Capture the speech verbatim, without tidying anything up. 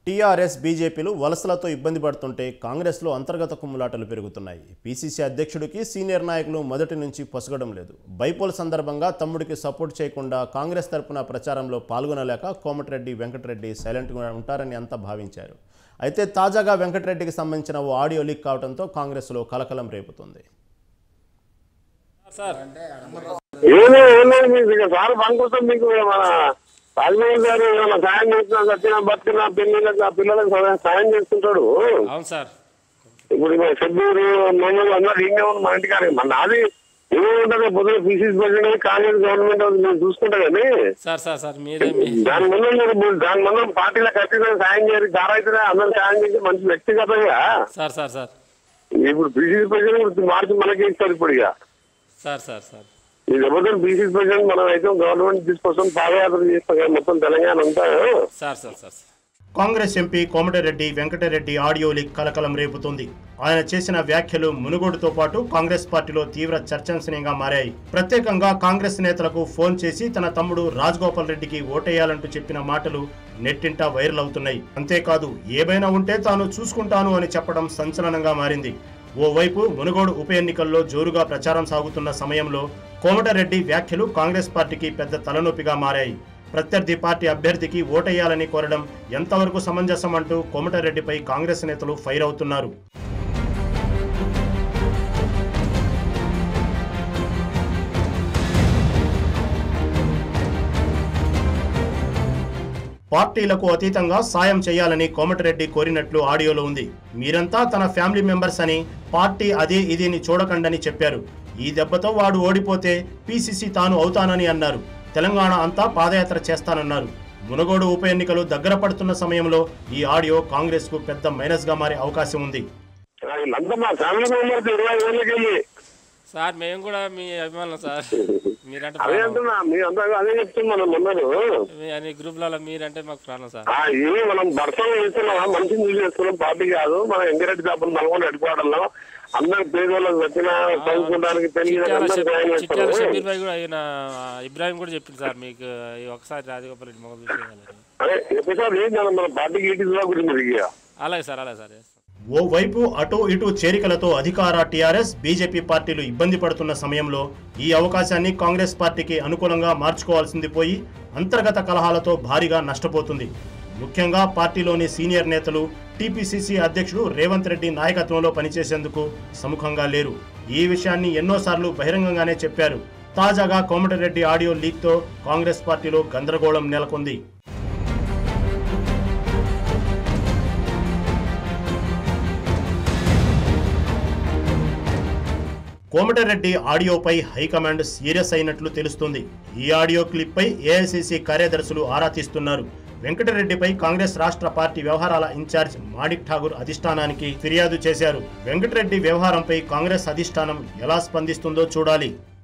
TRS బీజేపీలు వలసలతో ఇబ్బంది పడుతుంటే కాంగ్రెస్లో అంతర్గత కుమ్ములాటలు పెరుగుతున్నాయి. పీసీసీ అధ్యక్షుడికి సీనియర్ నాయకులు మొదటి నుంచి పొసగడం లేదు. బైపోల్ సందర్భంగా తమ్ముడికి సపోర్ట్ చేయకుండా కాంగ్రెస్ తరపున ప్రచారంలో పాల్గొనలేక కోమటిరెడ్డి వెంకటరెడ్డి సైలెంట్గా ఉంటారని అంతా భావించారు. అయితే తాజాగా వెంకటరెడ్డికి సంబంధించిన ఓ ఆడియో లీక్ కావడంతో కాంగ్రెస్లో కలకలం రేపుతుంది. రాజమోహన్ గారు ఏమైనా సాయం చేస్తున్నా చచ్చినా బతికినా పిల్లలకు ఆ పిల్లలకు సాయం చేస్తుంటాడు. అవును సార్. ఇప్పుడు షెడ్యూరు మమ్మల్ని అందరూ ఇంకే ఉంది మన ఇంటికాడ. మన నాది ఏముంటుంది పొద్దున పీసీసీ ప్రెసిడెంట్ కాంగ్రెస్ గవర్నమెంట్ మేము చూసుకుంటా కానీ సార్ సార్ సార్ మీరే దాని ముందు మీరు దాని ముందు పార్టీలో ఖచ్చితంగా సాయం చేయాలి. దారైతే అందరూ సాయం చేసి మంచి వ్యక్తిగతంగా సార్ సార్ సార్ ఇప్పుడు పీసీసీ ప్రెసిడెంట్ మార్చి మనకి ఇస్తారు ఇప్పుడు ఇక సార్ సార్ సార్ ఈ జబర్దస్త్ పీసీసీ ప్రెసిడెంట్ మనం అయితే గవర్నమెంట్ తీసుకొస్తాం పాదయాత్ర చేస్తాం మొత్తం తెలంగాణ అంతా. Sir sir sir Congress MP Komatireddy Venkatreddy audio leak కలకలం రేపుతుంది. ఆయన చేసిన వ్యాఖ్యలు మునుగోడుతో పాటు కాంగ్రెస్ పార్టీలో తీవ్ర చర్చనీయాంశంగా మారాయి. ప్రత్యేకంగా కాంగ్రెస్ నేతలకు ఫోన్ చేసి తన తమ్ముడు రాజగోపాల్ రెడ్డికి ఓటేయాలంటూ చెప్పిన మాటలు నెట్టింట వైరల్ అవుతున్నాయి. అంతేకాదు ఏమైనా ఉంటే తాను చూసుకుంటాను అని చెప్పడం సంచలనంగా మారింది. ఓవైపు మునుగోడు ఉప ఎన్నికల్లో జోరుగా ప్రచారం సాగుతున్న సమయంలో కోమటిరెడ్డి వ్యాఖ్యలు కాంగ్రెస్ పార్టీకి పెద్ద తలనొప్పిగా మారాయి. ప్రత్యర్థి పార్టీ అభ్యర్థికి ఓటేయాలని కోరడం ఎంతవరకు సమంజసం అంటూ కోమటిరెడ్డిపై కాంగ్రెస్ నేతలు ఫైర్ అవుతున్నారు. పార్టీలకు అతీతంగా సాయం చేయాలని కోమటిరెడ్డి కోరినట్లు ఆడియోలో ఉంది. మీరంతా తన ఫ్యామిలీ మెంబర్స్ అని, పార్టీ అదే ఇదేని చూడకండని చెప్పారు. ఈ దెబ్బతో వాడు ఓడిపోతే పీసీసీ తాను అవుతానని అన్నారు. తెలంగాణ అంతా పాదయాత్ర చేస్తానన్నారు. మునుగోడు ఉప ఎన్నికలు దగ్గర పడుతున్న సమయంలో ఈ ఆడియో కాంగ్రెస్ కు పెద్ద మైనస్ గా మారే అవకాశం ఉంది. సార్ మేము కూడా మీ అభిమానులు సార్. మీరంటే అదే అంటున్నా మీ అందరూ అదే చెప్తున్నాం. అన్ని గ్రూప్లలో మీరంటే మాకు ప్రాణం సార్. ఇది మనం దర్శనం చేస్తున్నాం, మంచిని చూసి చేస్తున్నాం. పార్టీ కాదు మన ఎంకరెడ్డి కాపులు నల్గొండ హెడ్క్వార్టర్లో అందరు పేదోళ్ళకి వచ్చిన చదువుకోవడానికి షబీర్ భాయ్ కూడా ఆయన ఇబ్రాహిం కూడా చెప్పింది సార్ మీకు ఒకసారి రాజగోపాల్ రెడ్డి మొగలు చూసి. అలాగే సార్ అలాగే సార్. ఓవైపు అటు ఇటు చేరికలతో అధికార టీఆర్ఎస్ బీజేపీ పార్టీలు ఇబ్బంది పడుతున్న సమయంలో ఈ అవకాశాన్ని కాంగ్రెస్ పార్టీకి అనుకూలంగా మార్చుకోవాల్సింది పోయి అంతర్గత కలహాలతో భారీగా నష్టపోతుంది. ముఖ్యంగా పార్టీలోని సీనియర్ నేతలు టీపీసీసీ అధ్యక్షుడు రేవంత్ రెడ్డి నాయకత్వంలో పనిచేసేందుకు సముఖంగా లేరు. ఈ విషయాన్ని ఎన్నోసార్లు బహిరంగంగానే చెప్పారు. తాజాగా కోమటిరెడ్డి ఆడియో లీక్తో కాంగ్రెస్ పార్టీలో గందరగోళం నెలకొంది. కోమటిరెడ్డి ఆడియోపై హైకమాండ్ సీరియస్ అయినట్లు తెలుస్తుంది. ఈ ఆడియో క్లిప్ పై ఏఐసీసీ కార్యదర్శులు ఆరా తీస్తున్నారు. వెంకటరెడ్డిపై కాంగ్రెస్ రాష్ట్ర పార్టీ వ్యవహారాల ఇన్ఛార్జ్ మాణిక్ ఠాగూర్ అధిష్టానానికి ఫిర్యాదు చేశారు. వెంకటరెడ్డి వ్యవహారంపై కాంగ్రెస్ అధిష్టానం ఎలా స్పందిస్తుందో చూడాలి.